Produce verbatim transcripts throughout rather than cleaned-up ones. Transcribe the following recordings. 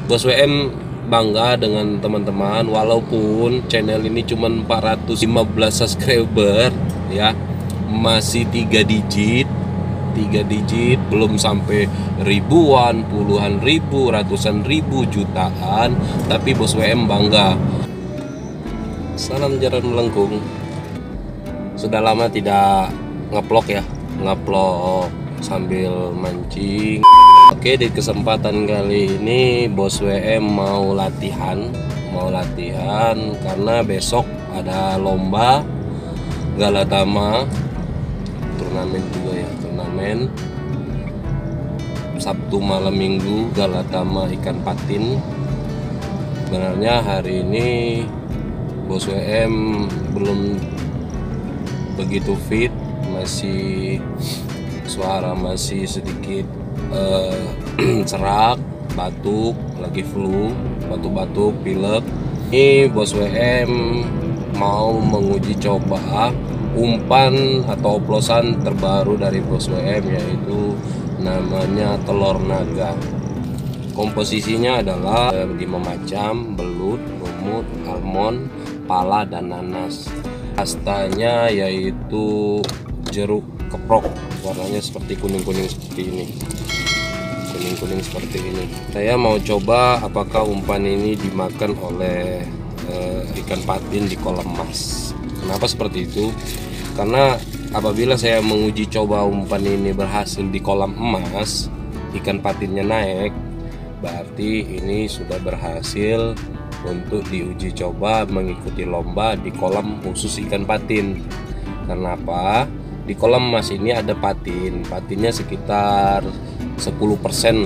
Bos W M bangga dengan teman-teman, walaupun channel ini cuma empat ratus lima belas subscriber ya, masih tiga digit tiga digit, belum sampai ribuan, puluhan ribu, ratusan ribu, jutaan, tapi Bos W M bangga. Salam jaran melengkung. Sudah lama tidak ngeplok ya, ngeplok sambil mancing. Oke, di kesempatan kali ini Bos W M mau latihan, mau latihan karena besok ada lomba Galatama, turnamen juga ya, turnamen Sabtu malam Minggu Galatama ikan patin. Sebenarnya hari ini Bos W M belum begitu fit, masih suara masih sedikit uh, serak, batuk, lagi flu, batuk-batuk, pilek. Ini Bos W M mau menguji coba umpan atau oplosan terbaru dari Bos W M, yaitu namanya telur naga. Komposisinya adalah lima macam: belut, lumut, almond, pala, dan nanas. Pastanya yaitu jeruk keprok, warnanya seperti kuning-kuning seperti ini, kuning-kuning seperti ini. Saya mau coba apakah umpan ini dimakan oleh uh, ikan patin di kolam emas. Kenapa seperti itu? Karena apabila saya menguji coba umpan ini berhasil di kolam emas, ikan patinnya naik, berarti ini sudah berhasil untuk diuji coba mengikuti lomba di kolam khusus ikan patin. Karena apa? Di kolam emas ini ada patin, patinnya sekitar sepuluh persen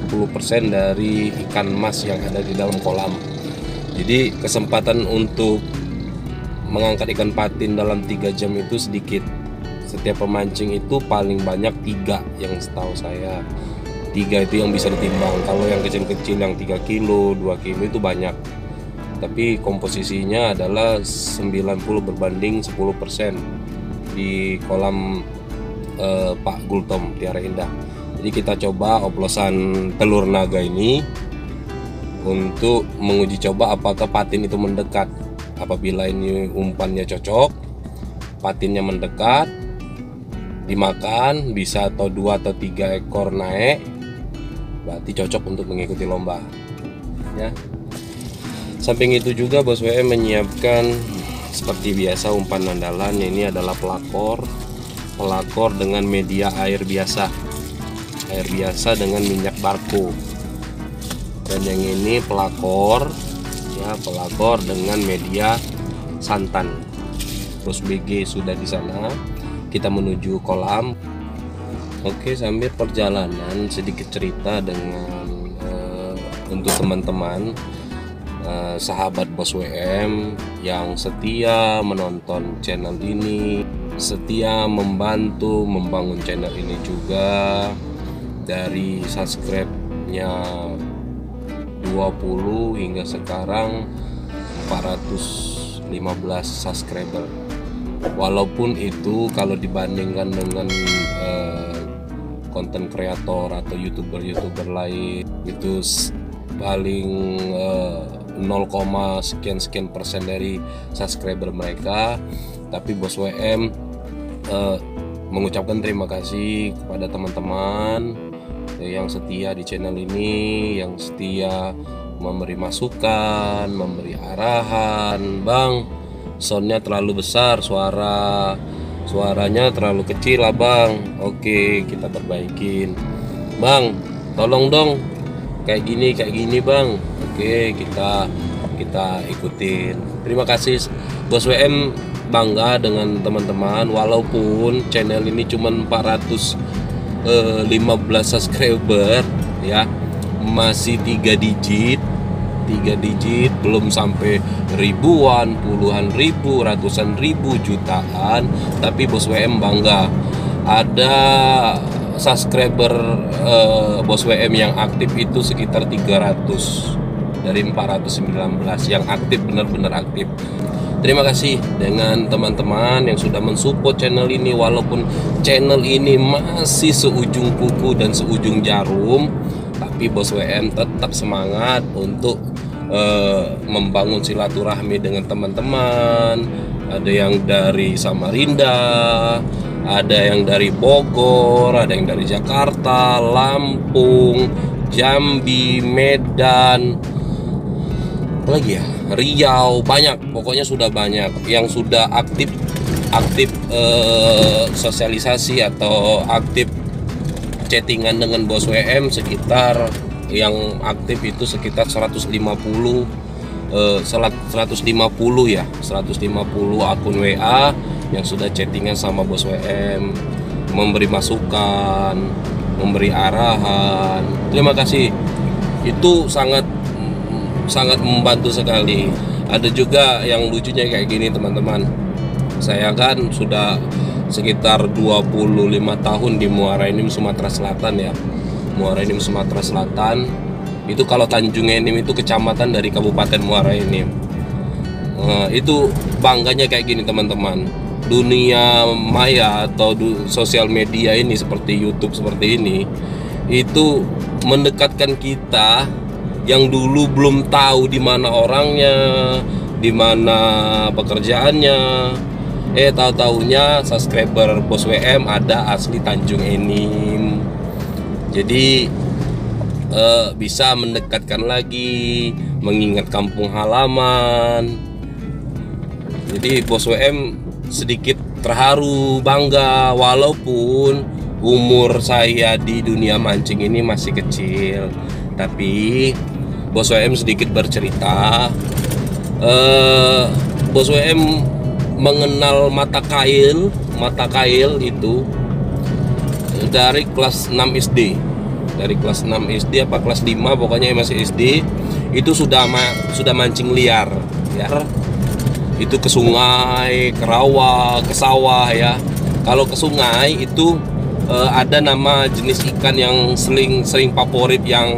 dari ikan emas yang ada di dalam kolam. Jadi kesempatan untuk mengangkat ikan patin dalam tiga jam itu sedikit. Setiap pemancing itu paling banyak tiga, yang setahu saya tiga itu yang bisa ditimbang. Kalau yang kecil-kecil yang tiga kilo, dua kilo itu banyak. Tapi komposisinya adalah sembilan puluh berbanding sepuluh persen di kolam eh, Pak Gultom Tiara Indah. Jadi kita coba oplosan telur naga ini untuk menguji coba apakah patin itu mendekat. Apabila ini umpannya cocok, patinnya mendekat, dimakan bisa atau dua atau tiga ekor naik, berarti cocok untuk mengikuti lomba ya. Samping itu juga Bos W M menyiapkan seperti biasa umpan andalan. Ini adalah pelakor, pelakor dengan media air biasa, air biasa dengan minyak barco. Dan yang ini pelakor, ya, pelakor dengan media santan. Terus B G sudah di sana. Kita menuju kolam. Oke, sambil perjalanan sedikit cerita dengan uh, untuk teman-teman. Uh, sahabat Bos W M yang setia menonton channel ini, setia membantu membangun channel ini juga. Dari subscribe-nya dua puluh hingga sekarang empat ratus lima belas subscriber. Walaupun itu kalau dibandingkan dengan konten uh, kreator atau youtuber-youtuber lain itu paling uh, nol, sekian sekian persen dari subscriber mereka. Tapi Bos W M uh, mengucapkan terima kasih kepada teman-teman yang setia di channel ini, yang setia memberi masukan, memberi arahan. Bang, soundnya terlalu besar, suara suaranya terlalu kecil lah bang. Oke, kita perbaikin. Bang, tolong dong kayak gini kayak gini bang. Oke, kita kita ikutin. Terima kasih. Bos W M bangga dengan teman-teman, walaupun channel ini cuma empat ratus lima belas subscriber ya, masih tiga digit tiga digit, belum sampai ribuan, puluhan ribu, ratusan ribu, jutaan, tapi Bos W M bangga. Ada subscriber eh, Bos W M yang aktif itu sekitar tiga ratus dari empat ratus sembilan belas yang aktif, benar-benar aktif. Terima kasih dengan teman-teman yang sudah mensupport channel ini, walaupun channel ini masih seujung kuku dan seujung jarum, tapi tapi Bos W M tetap semangat untuk uh, membangun silaturahmi dengan teman-teman. Ada yang dari Samarinda, ada yang dari Bogor, ada yang dari Jakarta, Lampung, Jambi, Medan, apa lagi ya, Riau, banyak, pokoknya sudah banyak yang sudah aktif aktif eh, sosialisasi atau aktif chattingan dengan Bos W M. Sekitar yang aktif itu sekitar seratus lima puluh eh, seratus lima puluh ya, seratus lima puluh akun W A yang sudah chattingan sama Bos W M, memberi masukan, memberi arahan. Terima kasih, itu sangat sangat membantu sekali. Ada juga yang lucunya kayak gini teman-teman. Saya kan sudah sekitar dua puluh lima tahun di Muara Enim, Sumatera Selatan ya. Muara Enim, Sumatera Selatan. Itu kalau Tanjung Enim itu kecamatan dari Kabupaten Muara Enim. Nah, itu bangganya kayak gini teman-teman. Dunia maya atau sosial media ini seperti YouTube seperti ini, itu mendekatkan kita yang dulu belum tahu di mana orangnya, di mana pekerjaannya. Eh tahu-taunya subscriber Bos W M ada asli Tanjung Enim. Jadi eh, bisa mendekatkan lagi, mengingat kampung halaman. Jadi Bos W M sedikit terharu, bangga, walaupun umur saya di dunia mancing ini masih kecil. Tapi Bos W M sedikit bercerita, eh, Bos W M mengenal mata kail, mata kail itu dari kelas enam S D. Dari kelas enam S D apa kelas lima, pokoknya masih S D, itu sudah ma sudah mancing liar ya. Itu ke sungai, ke rawa, ke sawah ya. Kalau ke sungai itu uh, ada nama jenis ikan yang sering sering favorit yang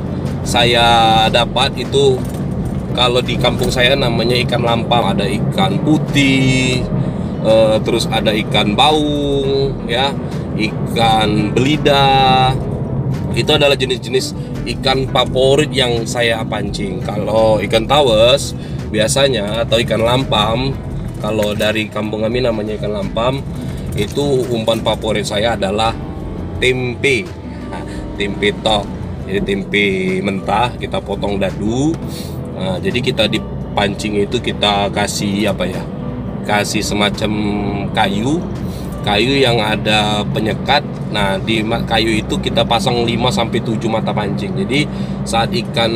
saya dapat itu, kalau di kampung saya namanya ikan lampam. Ada ikan putih, uh, terus ada ikan baung ya, ikan belida. Itu adalah jenis-jenis ikan favorit yang saya pancing. Kalau ikan tawes biasanya atau ikan lampam, kalau dari kampung kami namanya ikan lampam, itu umpan favorit saya adalah tempe. Nah, tempe tok. Jadi tempe mentah kita potong dadu. Nah, jadi kita dipancing itu kita kasih apa ya? Kasih semacam kayu, kayu yang ada penyekat. Nah, di kayu itu kita pasang lima sampai tujuh mata pancing. Jadi saat ikan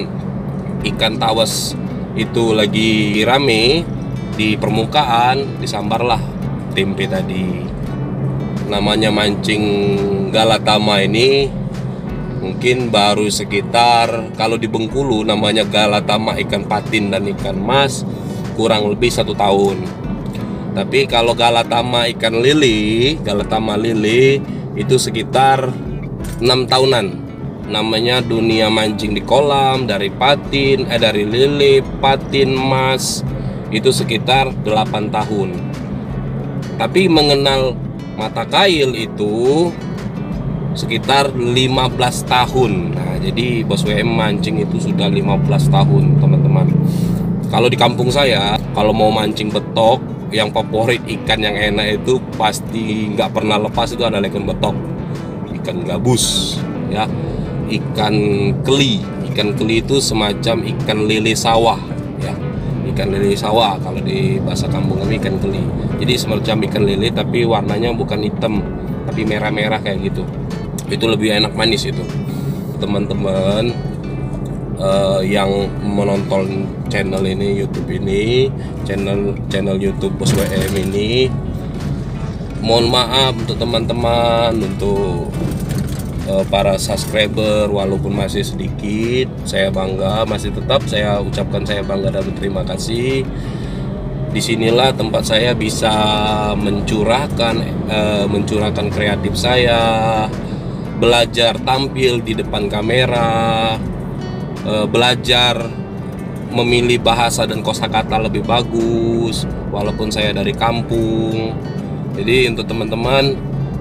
ikan tawes itu lagi rame di permukaan, disambarlah tempe tadi. Namanya mancing galatama ini mungkin baru sekitar, kalau di Bengkulu namanya galatama ikan patin dan ikan mas, kurang lebih satu tahun. Tapi kalau galatama ikan lili, galatama lili itu sekitar enam tahunan. Namanya dunia mancing di kolam, dari patin, eh dari lili, patin, mas, itu sekitar delapan tahun. Tapi mengenal mata kail itu sekitar lima belas tahun. Nah, jadi Bos W M mancing itu sudah lima belas tahun, teman-teman. Kalau di kampung saya, kalau mau mancing betok, yang favorit ikan yang enak itu pasti nggak pernah lepas itu adalah ikan betok, ikan gabus, ya. Ikan keli, ikan keli itu semacam ikan lele sawah, ya, ikan lele sawah kalau di bahasa kampung kami ikan keli. Jadi semacam ikan lele tapi warnanya bukan hitam, tapi merah-merah kayak gitu. Itu lebih enak manis itu. Teman-teman uh, yang menonton channel ini, YouTube ini, channel channel YouTube Bos W M ini, mohon maaf untuk teman-teman, untuk para subscriber walaupun masih sedikit, saya bangga, masih tetap saya ucapkan saya bangga dan berterima kasih. Disinilah tempat saya bisa mencurahkan eh, mencurahkan kreatif saya, belajar tampil di depan kamera, eh, belajar memilih bahasa dan kosakata lebih bagus walaupun saya dari kampung. Jadi untuk teman-teman,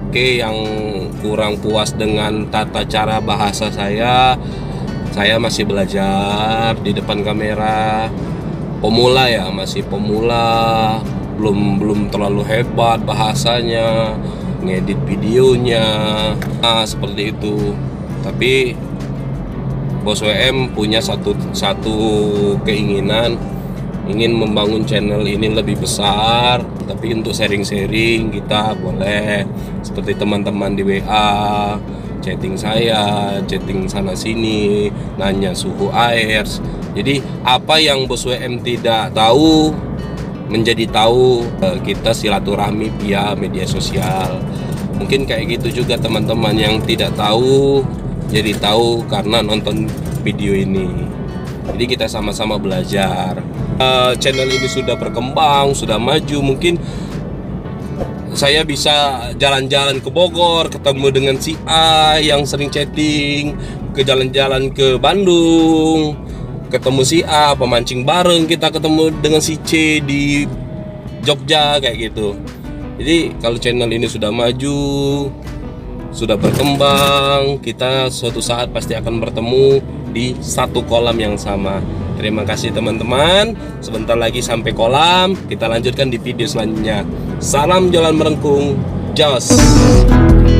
oke, yang kurang puas dengan tata cara bahasa saya, saya masih belajar di depan kamera. Pemula ya, masih pemula, belum belum terlalu hebat bahasanya, ngedit videonya, nah, seperti itu. Tapi Bos W M punya satu satu keinginan, ingin membangun channel ini lebih besar. Tapi untuk sharing-sharing kita boleh, seperti teman-teman di W A chatting saya, chatting sana sini, nanya suhu air. Jadi apa yang Bos W M tidak tahu menjadi tahu, kita silaturahmi via media sosial. Mungkin kayak gitu juga teman-teman yang tidak tahu jadi tahu karena nonton video ini. Jadi kita sama-sama belajar. Uh, channel ini sudah berkembang, sudah maju. Mungkin saya bisa jalan-jalan ke Bogor, ketemu dengan si A yang sering chatting, ke jalan-jalan ke Bandung, ketemu si A, pemancing bareng, kita ketemu dengan si C di Jogja, kayak gitu. Jadi kalau channel ini sudah maju, sudah berkembang, kita suatu saat pasti akan bertemu di satu kolam yang sama. Terima kasih teman-teman. Sebentar lagi sampai kolam. Kita lanjutkan di video selanjutnya. Salam jalan melengkung, jos.